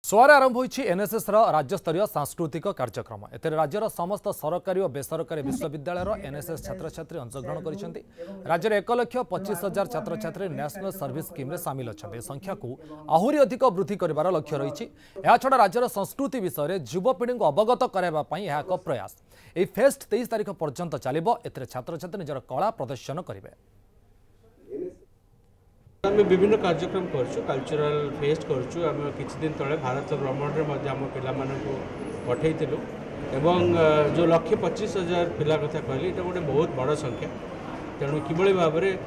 सोमवार आरंभ होईछि एनएसएस राज्यस्तरीय सांस्कृतिक कार्यक्रम। एते राज्यर समस्त सरकारी और बेसरकारी विश्वविद्यालय एनएसएस छात्र छात्री अंशग्रहण करिसेंति। राज्यर 1,25,000 छात्र छात्री नेशनल सर्विस स्कीम रे शामिल अछन्ते। संख्या को आहुरी अधिक वृद्धि करिवार लक्ष्य रहिछि। एहा छडा राज्यर संस्कृति विषय युवपीढ़ी को अवगत कराइबा पई एहा एक प्रयास। एई फेस्ट 23 तारिख पर्यंत चलिबो। एते छात्र छात्री निजर कला प्रदर्शन करिवे। आम विभिन्न कार्यक्रम कल्चरल फेस्ट करें किसी दिन तले भारत भ्रमण में पिलाମାନଙ୍କୁ पठेलु एवं जो 1,25,000 पिला कथा कहली ये गोटे बहुत बड़ संख्या। तेणु किभली भाव में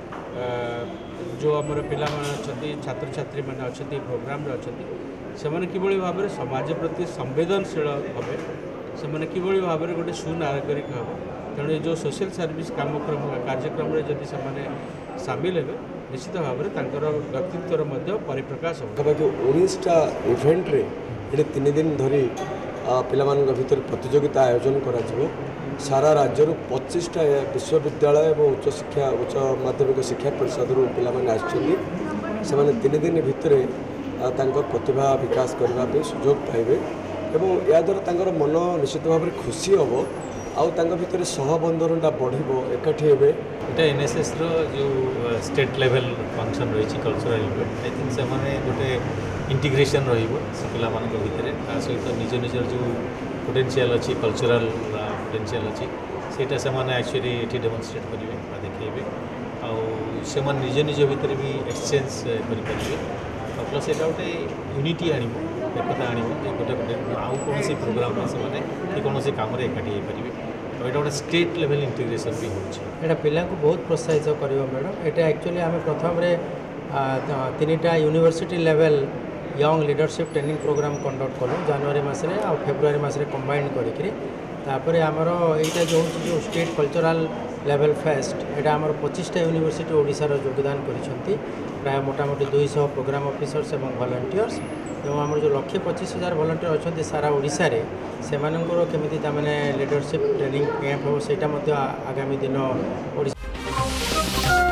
जो आम पिला छात्र छात्री मैंने अच्छा प्रोग्राम अच्छा से किभली भाव में समाज प्रति संवेदनशील हे से किभली भाव में गोटे सुनागरिक हे। तेणु जो सोशल सर्विस कार्यक्रम जदि से सामिल हे निश्चित भाव में व्यक्तित्वर परिप्रकाश हो। जो 19टा इवेंट रे ये 3 दिन धरी पिलामान भीतर प्रतियोगिता आयोजन करा सारा राज्य 25टा विश्वविद्यालय और उच्च माध्यमिक शिक्षा परिषद पिलामान आसने 3 दिन भितर प्रतिभा विकास करने सुजोग पाइबे और या द्वारा मन निश्चित भाव में खुशी हम आउ भितर सहबंधनटा बढ़ो एकाठी हे। ये एनएसएस रो जो स्टेट लेवल फंक्शन रही कल्चरल इवेंट आई थिंक से गोटे इंटीग्रेशन रहा भितर सहित निज निजर जो पोटेंशियल अच्छी कल्चरल पोटेंशियल अच्छी सेटा से एक्चुअली ये डेमोन्स्ट्रेट करेंगे देखेबे आउ निज निज भितर भी एक्सचेंज करेंगे प्लस ये गोटे यूनिटी आण एकता आण गोटे आउ कौन प्रोग्राम से कौन कम एकाठी हो पारे ये गोटे स्टेट लेवल इंटीग्रेशन भी हो पिला बहुत प्रोत्साहित कर मैडम। ये एक्चुअली आम प्रथम 3टा university level young leadership training program conduct कलु जनवरी मसरे आ फेब्रुआरी मसरे कंबाइन कर आमर यहाँ जो स्टेट कल्चरल लेवल फेस्ट यहाँ आमर 25टा यूनिवर्सिटी ओडिशार योगदान कर प्राय मोटामोटी 200 प्रोग्राम ऑफिसर्स और वॉलंटियर्स एवं आम जो 1,25,000 वॉलंटियर अच्छा सारा ओडिशा रे सेमानंकर केमिति तामाने लीडरशिप ट्रेनिंग कैंप हो सेटा आगामी दिन ओडिशा